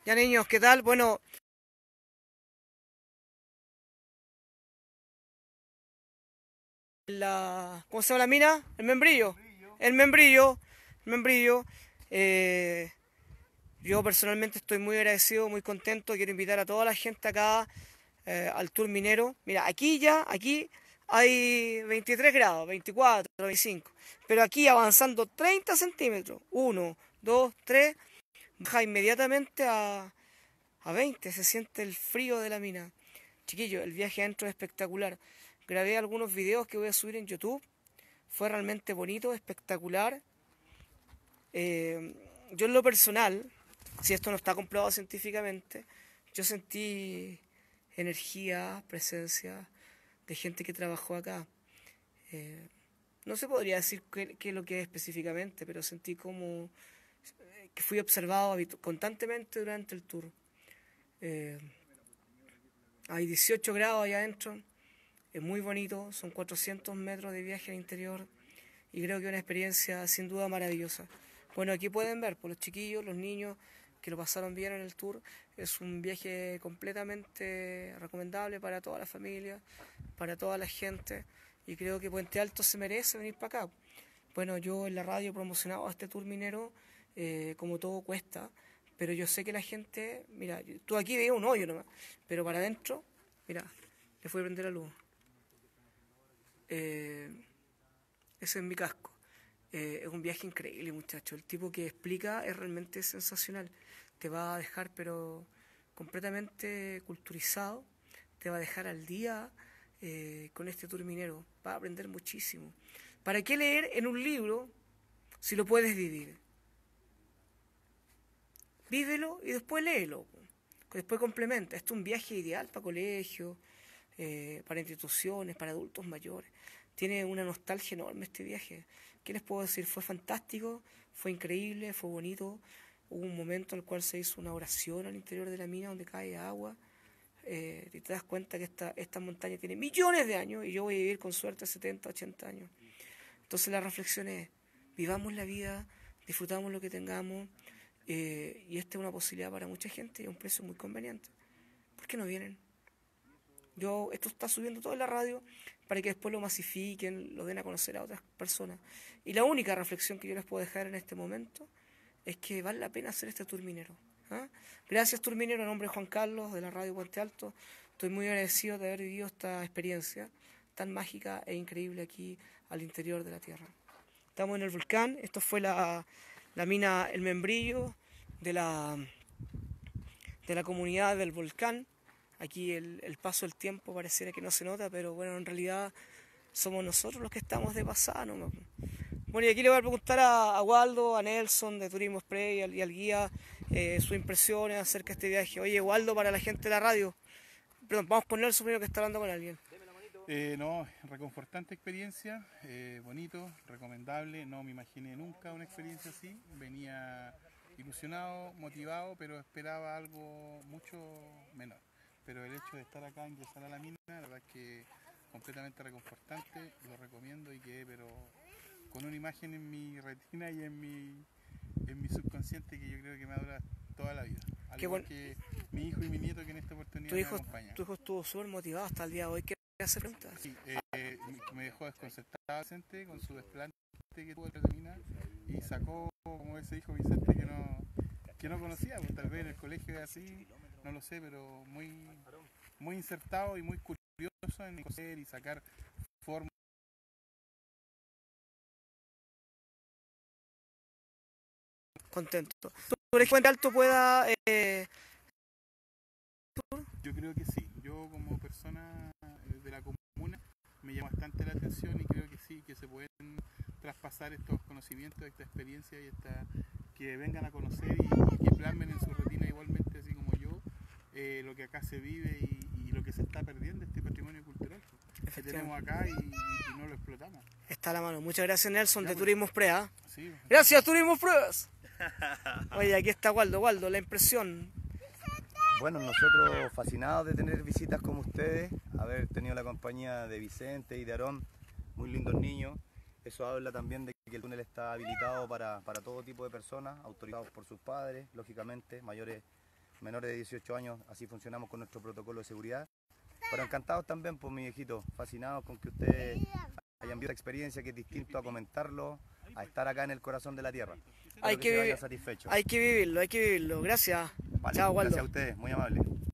Ya niños, ¿qué tal? Bueno, ¿cómo se llama la mina? El membrillo. El membrillo. El membrillo. Eh, yo personalmente estoy muy agradecido, muy contento. Quiero invitar a toda la gente acá al tour minero. Mira, aquí hay 23 grados, 24, 25. Pero aquí avanzando 30 centímetros, uno, 2, 3, baja inmediatamente a 20. Se siente el frío de la mina. Chiquillo, el viaje adentro es espectacular. Grabé algunos videos que voy a subir en YouTube. Fue realmente bonito, espectacular. Eh, yo en lo personal, si esto no está comprobado científicamente, yo sentí energía, presencia de gente que trabajó acá. Eh, no se podría decir qué es lo que es específicamente, pero sentí como que fui observado constantemente durante el tour. Eh, hay 18 grados allá adentro, es muy bonito, son 400 metros de viaje al interior y creo que es una experiencia sin duda maravillosa. Bueno, aquí pueden ver por los chiquillos, los niños que lo pasaron bien en el tour. Es un viaje completamente recomendable para toda la familia, para toda la gente y creo que Puente Alto se merece venir para acá. Bueno, yo en la radio he promocionado este tour minero como todo cuesta, pero yo sé que la gente, mira, tú aquí veías un hoyo nomás, pero para adentro, mira, le fui a prender la luz. Eh, Ese es mi casco. Es un viaje increíble, muchacho. El tipo que explica es realmente sensacional. Te va a dejar, pero completamente culturizado. Te va a dejar al día con este tour minero. Va a aprender muchísimo. ¿Para qué leer en un libro si lo puedes vivir? Vívelo y después léelo. Después complementa. Esto es un viaje ideal para colegios, para instituciones, para adultos mayores. Tiene una nostalgia enorme este viaje. ¿Qué les puedo decir? Fue fantástico, fue increíble, fue bonito. Hubo un momento en el cual se hizo una oración al interior de la mina donde cae agua. Y te das cuenta que esta montaña tiene millones de años y yo voy a vivir con suerte 70, 80 años. Entonces la reflexión es, vivamos la vida, disfrutamos lo que tengamos, y esta es una posibilidad para mucha gente y a un precio muy conveniente. ¿Por qué no vienen? Esto está subiendo todo en la radio para que después lo masifiquen, lo den a conocer a otras personas. Y la única reflexión que yo les puedo dejar en este momento es que vale la pena hacer este tour minero. ¿Ah? Gracias tour minero, en nombre de Juan Carlos de la radio Puente Alto. Estoy muy agradecido de haber vivido esta experiencia tan mágica e increíble aquí al interior de la Tierra. Estamos en el volcán, esto fue la mina El Membrillo de la comunidad del volcán. Aquí el paso del tiempo pareciera que no se nota, pero bueno, en realidad somos nosotros los que estamos de pasada, ¿no? Bueno, y aquí le voy a preguntar a Waldo, a Nelson de Turismo Express y al guía sus impresiones acerca de este viaje. Oye, Waldo, para la gente de la radio, perdón, vamos con Nelson primero que está hablando con alguien. No, reconfortante experiencia, bonito, recomendable, no me imaginé nunca una experiencia así, venía ilusionado, motivado, pero esperaba algo mucho menor. Pero el hecho de estar acá, ingresar a la mina, la verdad es que completamente reconfortante, lo recomiendo y quedé pero con una imagen en mi retina y en mi subconsciente que yo creo que me dura toda la vida. Al Qué igual bueno, que mi hijo y mi nieto que en esta tu oportunidad me hijo, acompañan. tu hijo estuvo súper motivado hasta el día de hoy. ¿Qué hace preguntas? Sí, me dejó desconcertado Vicente con su desplante que tuvo detrás de mina y sacó, como ese dijo Vicente, que no conocía, pues tal vez en el colegio es así, no lo sé, pero muy insertado y muy curioso en conocer y sacar formas. Contento. ¿Tú crees que Puente Alto pueda Yo creo que sí, yo como persona de la comuna me llama bastante la atención y creo que sí, que se pueden traspasar estos conocimientos, esta experiencia y que vengan a conocer y que plasmen en su rutina igualmente así como yo lo que acá se vive y lo que se está perdiendo, este patrimonio cultural que tenemos acá y no lo explotamos? está a la mano? Muchas gracias Nelson Ya, de pues, Turismo Express. sí, Gracias Turismo Express. Oye, aquí está Waldo, la impresión. Bueno, nosotros fascinados de tener visitas como ustedes, haber tenido la compañía de Vicente y de Aarón, muy lindos niños. Eso habla también de que el túnel está habilitado para todo tipo de personas, autorizados por sus padres, lógicamente, mayores menores de 18 años, así funcionamos con nuestro protocolo de seguridad. Pero encantados también, pues mi viejito, fascinados con que ustedes hayan visto la experiencia, que es distinto a comentarlo, a estar acá en el corazón de la tierra. Espero Hay que se que vayan vivir, satisfechos. hay que vivirlo, hay que vivirlo. Gracias. Vale, Chao, Waldo. gracias a ustedes, muy amables.